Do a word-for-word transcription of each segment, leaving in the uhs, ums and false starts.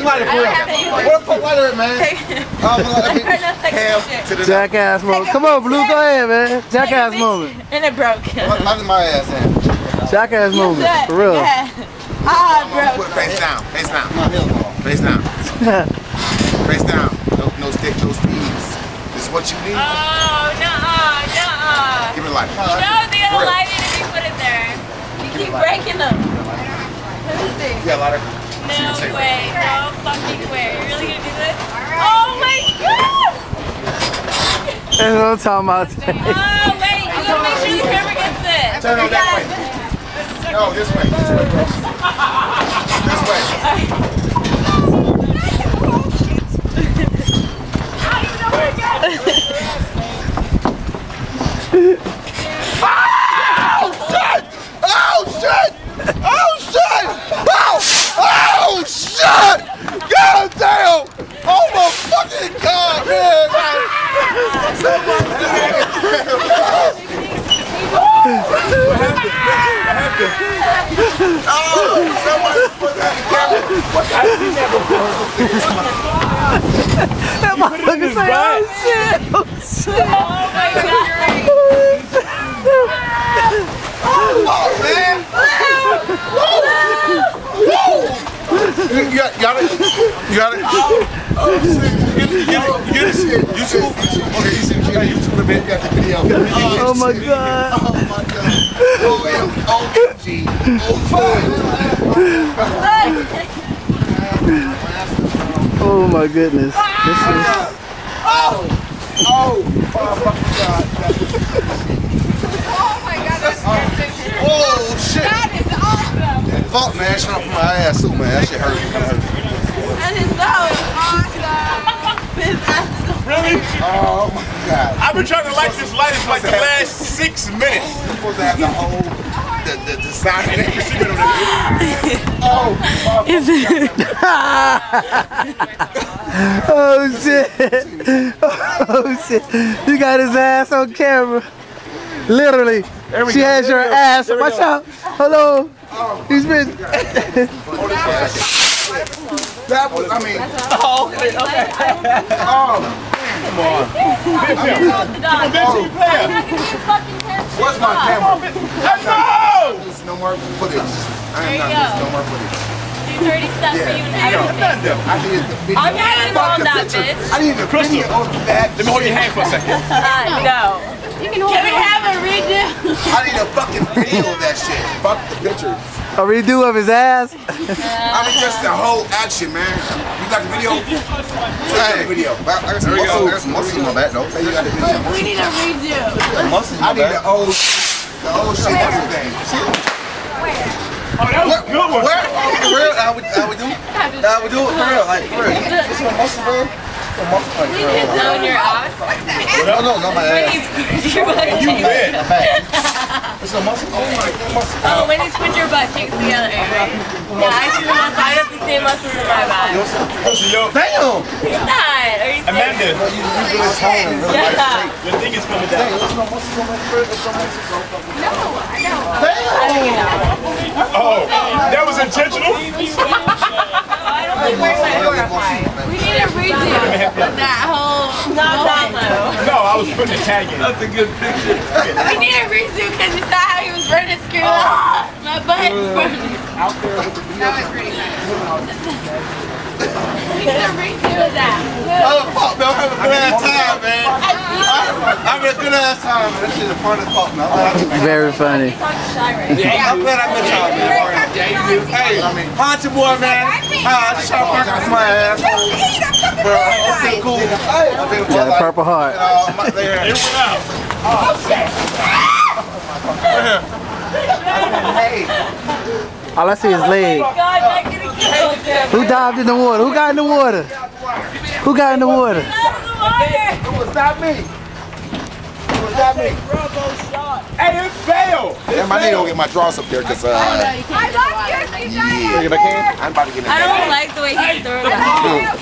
lighter for real. What the fuck lighter it, man? Jackass moment. Come on, Blue, go ahead, man. Jackass moment. And it broke. Lighter my ass in. Jackass moment, for real. Ah, bro. Put it face down, face down, face down, face down. No, no stick, no speeds. This is what you need. Oh, nuh-uh, nuh-uh. Give it a light. No, the other lighting if you put it there. You keep breaking them. Let me see. Yeah, lighter. No way, no fucking way. You're really gonna do this? Oh my god! That's what I'm talking about. Oh wait, you gotta make sure the camera gets it. Turn on that way. No, this way. This way. This way. Oh shit! Oh shit! Oh shit! Oh! Oh shit! God damn! Oh my fucking god, man! What happened? What happened? Oh! Somebody put that together! What the hell? That motherfucker say, oh shit! Oh shit! Oh my god! Oh man! You got, you got it? You got it? Oh shit! You get it? You get it? YouTube? Okay, you see the YouTube a bit. You got the video. Oh my god! Oh my god! O M G! Oh fuck! Oh my goodness! This is. Oh! Oh! Oh fucking god! Oh my god, that's perfect. Oh shit! That is awesome. Fuck man, shit off my ass too, man. That shit hurt. That hurt. That is so awesome. His ass is Really? Oh my god! I've been trying to light this light for like the last six minutes. You're supposed to have the whole the the, the sign and everything. Oh! Is it? Oh shit! Oh shit! You got his ass on camera. Literally. She has your ass. Watch out. Hello. He's been. That was, I mean. Oh, okay, okay. Oh. Come on. What's my camera? No! There's no more footage. I There am you not. go. There's no more footage. He's already stuck for you and everything. None of them. I need the video. I'm not involved in that, picture. bitch. I need the Crystal. video of that. Let me hold your hand for a second. Uh, no. You can, can we have a redo? I need a fucking video of that shit. Fuck the pictures. A redo of his ass. I mean, just the whole action, man. You got the video? Hey, the video. I got some muscle. There's muscle on that, though. You got the video. We need a redo. I need the old, the old shit, everything. Oh, that was a good one. Where? For real? How we, how we do? How we do it? For real? Like, for real? This one muscle, bro? Some muscle, like, We for real. can zone your ass. No, no, not my ass. Your butt You cheeks. win. My back. It's a muscle. Oh my muscle. Oh, when you put your butt cheeks together, right? Yeah, I see the muscle. I have the same muscles in my back. Yo, Damn! It's not. Are you Amanda, You, you really tone and really like Yeah. straight. your thing is coming down. There's no muscle on my foot. There's no muscle on my foot. No, I know. Damn! Oh, that was intentional? I don't like wearing my horrifying. We need a redo of that whole moment. No, I was putting a tag in. That's a good picture. We need a redo because you saw how he was burning screw up. My butt is burning. Out there with the video. That was pretty nice. We need a redo of that. Oh, fuck, man. I'm having a good ass time, man. I'm having a good ass time, man. This shit is fun as fuck, man. Very funny. I'm glad I met y'all, man. Hey, Poncho boy, man. Uh, I just trying to work on my ass. Bro, I'm still cool. Got a purple heart. Uh, my, there. It went out. Hey. All I see is leg. God, not gonna kill him. Who dived in the water? Who got in the water? Who got in the water? Out of the water. It was not me. It was not me. Hey, it failed. Yeah, my nigga gonna get my draws up there because, uh, I love your yeah, if I can, I'm about to get in there. I don't like the way he threw that.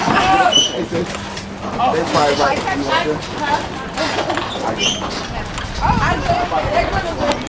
They probably like, you want to?